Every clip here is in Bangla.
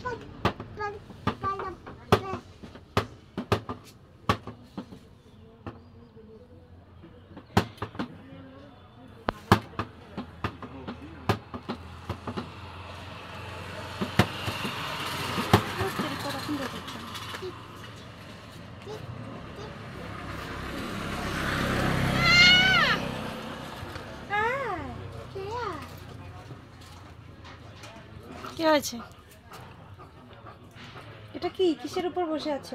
কি হয়েছে? এটা কি কিসের উপর বসে আছো?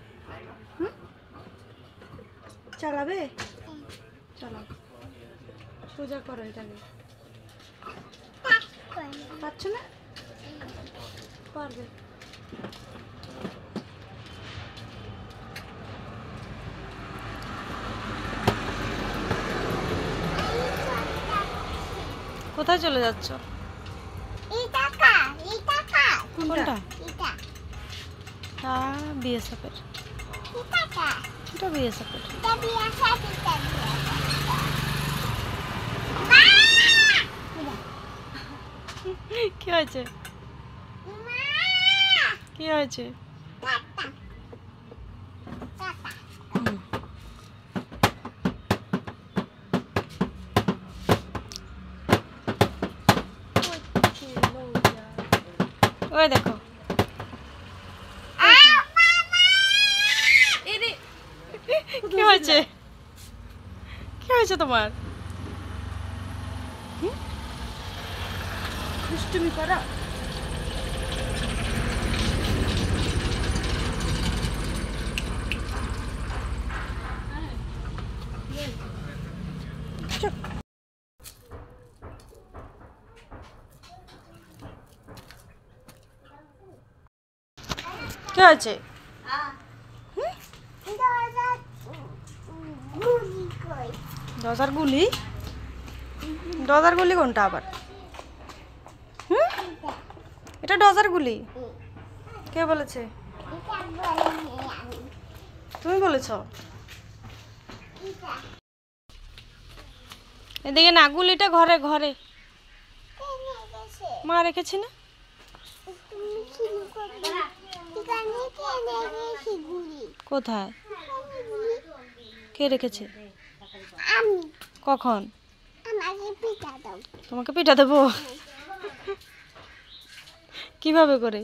চালাবে? চালাও, সোজা করো এটাকে। পারছো না? পারবে। কোথায় চলে যাচ্ছ? কোনটা? বিএসএফ এর। এটা বিএসএফ এর। কি হয়েছে? কি হয়েছে? ওই দেখো, কি হয়েছে? কি হয়েছে তোমার? দুষ্টুমি করা? কি হয়েছে? দরজার গুলি? দরজার গুলি কোনটা আবার? এটা ডজার গুলি? কে বলেছে? তুমি বলেছো? এদিকে না, গুলিটা ঘরে ঘরে মা রেখেছি না। কোথায়? কে রেখেছে? কখন? তোমাকে পিঠা দেবো? কিভাবে করে?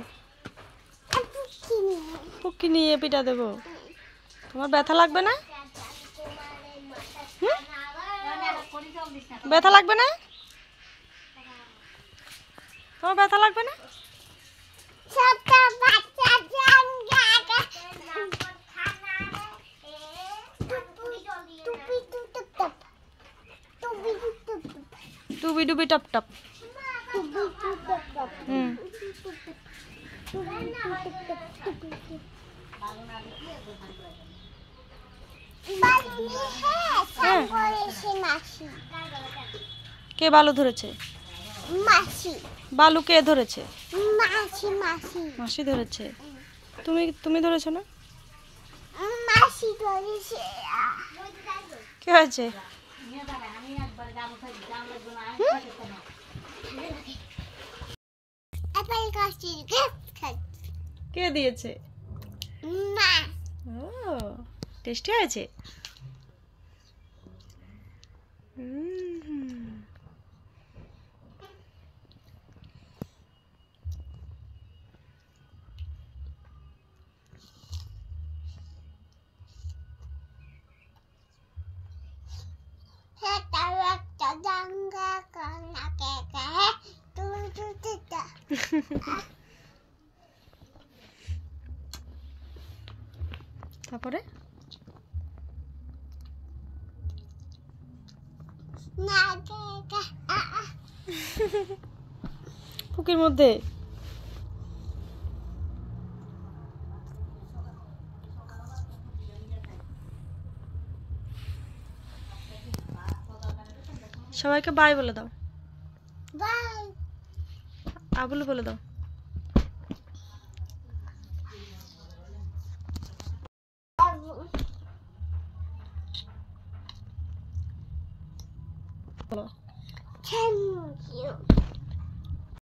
ফুকি নিয়ে পিঠা দেবো? তোমার ব্যথা লাগবে না? ব্যথা লাগবে না? তোমার ব্যথা লাগবে না? টুবি ডুবি টপ টপ। কে বালু ধরেছে? বালু কে ধরেছে? মাসি ধরেছে। তুমি ধরেছো না? কি হয়েছে? কে দিয়েছে? ও, টেস্টি হয়েছে। তারপরে ফুকির মধ্যে সবাইকে বাই বলে দাও। বাই আবুল বলে দাও।